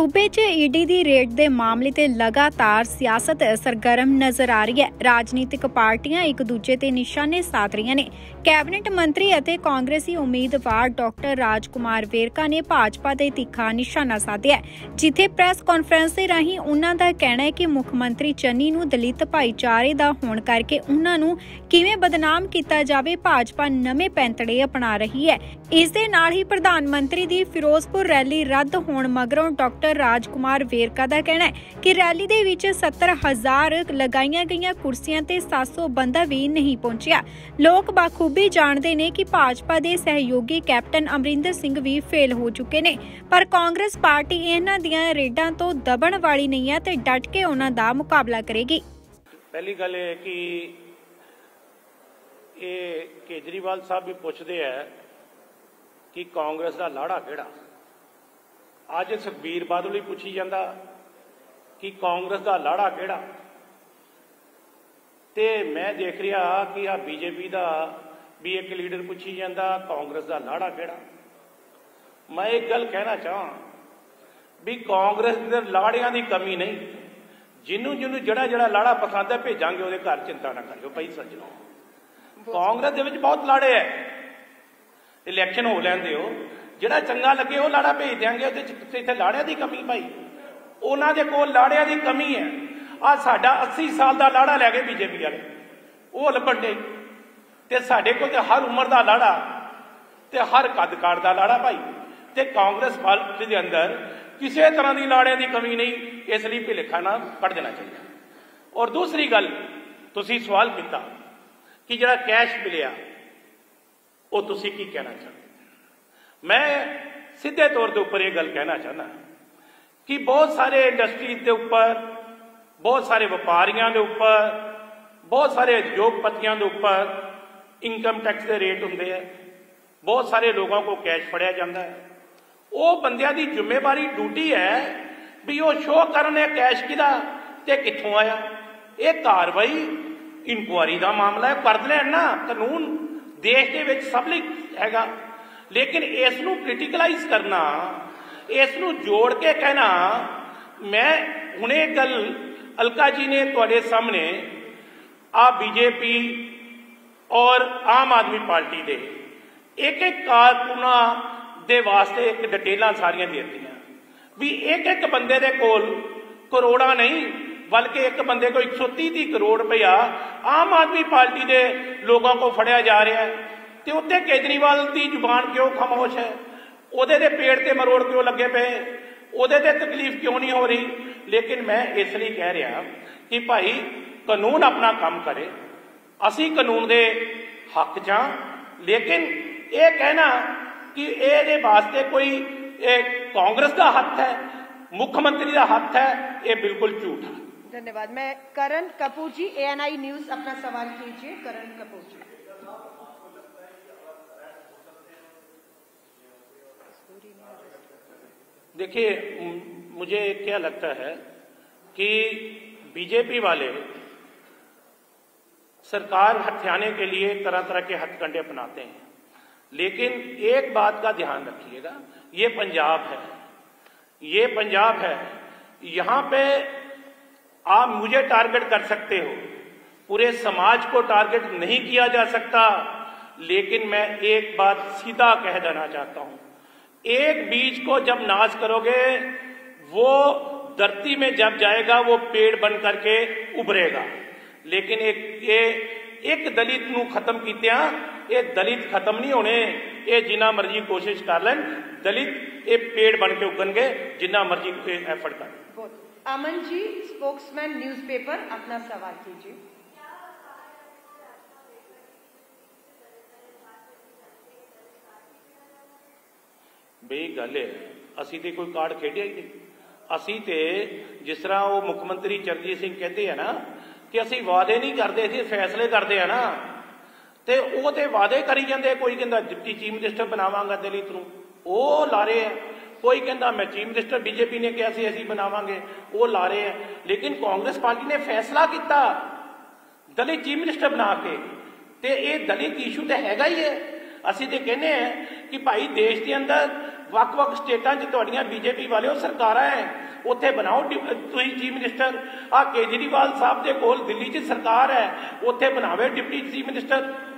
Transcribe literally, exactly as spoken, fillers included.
सूबे च ईडी दी रेड दे मामले ते लगातार सियासत सरगर्म नजर आ रही है। राजनीतिक पार्टियां एक दूजे ते निशाने साध रही ने। कैबिनेट मंत्री अते कांग्रेसी उम्मीदवार डॉक्टर राजकुमार वेरका ने भाजपा दे तिखा निशाना साधिया, जिथे प्रेस कॉन्फ्रेंस दे राहीं उन्हां दा कहना है कि मुख मंत्री चन्नी नूं दलित भाईचारे दा होण करके उन्हां नूं किवें बदनाम कीता जावे, भाजपा नਵੇਂ पैंतड़े अपना रही है। इस दे नाल ही प्रधानमंत्री दी फिरोजपुर रैली रद्द होण मगरों डॉक्टर राजकुमार वेरका दा कहना है कि रैली दे विच सत्तर हजार लगाईਆਂ गईਆਂ कुर्सियां ते सात सौ बंदा भी नहीं पहुंचिया। लोग बाखूबी जानते ने कि भाजपा दे सहयोगी कैप्टन अमरिंदर सिंह भी फेल हो चुके ने, पर कांग्रेस पार्टी इन्हां दियां रेडां तो दबण वाली नहीं है ते डट के उन्हां दा मुकाबला करेगी। पहली गल है कि ये केजरीवाल साहब भी पूछते हैं कि कांग्रेस का लाड़ा किहड़ा। अज सुखबीर बादल भी पूछी जाता कि कांग्रेस का लाड़ा किहड़ा, ते मैं देख रहा कि आ बीजेपी का भी एक लीडर पूछी जाता कांग्रेस का लाड़ा किहड़ा। मैं एक गल कहना चाह भी कांग्रेस दे लाड़ियां की कमी नहीं, जिन्हों जिन्हों जड़ा जड़ा लाड़ा पसंद है भेजांगे उहदे घर, चिंता ना करियो भाई सज्जनों। कांग्रेस दे विच बहुत लाड़े है, इलैक्शन हो लैन दिओ, जिहड़ा चंगा लगे वो लाड़ा भेज देंगे। इत्थे लाड़ियां की कमी भाई, उन्हां दे कोल लाड़ियां की कमी है। आ साडा अस्सी साल का लाड़ा लै गए बीजेपी वाले, वो लभण दे ते साडे कोल ते हर उम्र का लाड़ा ते हर कद काट का लाड़ा भाई। ते कांग्रेस पार्टी के अंदर किसी तरह की लाड़ियां की कमी नहीं, इसलिए भुलेखा ना पढ़ देना चाहिए। और दूसरी गल तुसीं सवाल किया कि जिहड़ा कैश मिलिया वो तुसीं की कहना चाहते। मैं सीधे तौर के उपर यह गल कहना चाहना कि बहुत सारे इंडस्ट्री के उपर, बहुत सारे व्यापारियों के उपर, बहुत सारे उद्योगपतियों के उपर इनकम टैक्स के रेट होंगे है, बहुत सारे लोगों को कैश फड़िया जाता है। वो बंदियां की जिम्मेवारी ड्यूटी है भी वो शो करने कैश किदा ते कित्थों आया। ये कार्रवाई इंक्वायरी का मामला है, कर लैन ना, कानून देश के विच सब लई हैगा, लेकिन इसनूं क्रिटिकलाइज करना, इसनूं जोड़ के कहना। मैं हुणे गल अलका जी ने तुहाडे सामने आ बीजेपी और आम आदमी पार्टी दे एक एक कारकुना दे वास्ते एक डिटेलां सारियां दे दित्तियां भी एक एक बंदे दे कोल करोड़ा नहीं बल्कि एक बंदे को एक सौ तीस करोड़ रुपया आम आदमी पार्टी के लोगों को फड़िया जा रहा है। तो उत्ते केजरीवाल की जुबान क्यों खामोश है, उहदे दे पेड़ ते मरोड़ क्यों लगे पे, उहदे ते तकलीफ क्यों नहीं हो रही। लेकिन मैं इसलिए कह रहा कि भाई कानून अपना काम करे, असी कानून के हक च हां, लेकिन ये कहना कि ये वास्ते कोई कांग्रेस का हथ है, मुख्यमंत्री का हथ है, ये बिल्कुल झूठ है। धन्यवाद। मैं Karan Kapoor ji, A N I news, अपना सवाल कीजिए। करण कपूर जी। देखिए, मुझे क्या लगता है कि बीजेपी वाले सरकार हथियाने के लिए तरह तरह के हथकंडे अपनाते हैं, लेकिन एक बात का ध्यान रखिएगा, ये पंजाब है, ये पंजाब है, यहां पे आप मुझे टारगेट कर सकते हो, पूरे समाज को टारगेट नहीं किया जा सकता। लेकिन मैं एक बात सीधा कह देना चाहता हूं, एक बीज को जब नाश करोगे वो धरती में जब जाएगा वो पेड़ बन करके उभरेगा। लेकिन एक ये एक दलित नूं खत्म कीतिया ये दलित खत्म नहीं होने, ये जिन्ना मर्जी कोशिश कर लें, दलित ये पेड़ बन के उगणगे जिन्ना मर्जी एफर्ट कर। अमन जी, स्पोक्समैन न्यूज़पेपर, अपना सवाल कीजिए। बई गल है, असी तो कोई कार्ड खेडिया ही नहीं। असी तो जिस तरह वो मुख्यमंत्री चरणजीत सिंह कहते हैं ना कि असी वादे नहीं करते, असी फैसले करते हैं ना, तो वो तो वादे करी जाते। कोई कहता डिप्टी चीफ मिनिस्टर बनावांगा दलित नूं, वो ला रहे हैं। कोई कहता मैं चीफ मिनिस्टर बीजेपी ने कहा सी असी बनावांगे, वो ला रहे हैं। लेकिन कांग्रेस पार्टी ने फैसला किया दलित चीफ मिनिस्टर बना के, ते ये दलित इशू तो हैगा ही है। असी तो कहने हैं कि भाई देश के अंदर ਵੱਖ-ਵੱਖ ਸਟੇਟਾਂ 'ਚ ਤੁਹਾਡੀਆਂ ਬੀਜੇਪੀ ਵਾਲਿਓ ਸਰਕਾਰਾਂ ਹੈ, ਉੱਥੇ ਬਣਾਓ ਤੁਸੀਂ ਚੀਫ ਮਿਨਿਸਟਰ। ਆ ਕੇਜਰੀਵਾਲ ਸਾਹਿਬ ਦੇ ਕੋਲ ਦਿੱਲੀ 'ਚ ਸਰਕਾਰ ਹੈ, ਉੱਥੇ ਬਣਾਵੇ ਡਿਪਟੀ ਚੀਫ ਮਿਨਿਸਟਰ।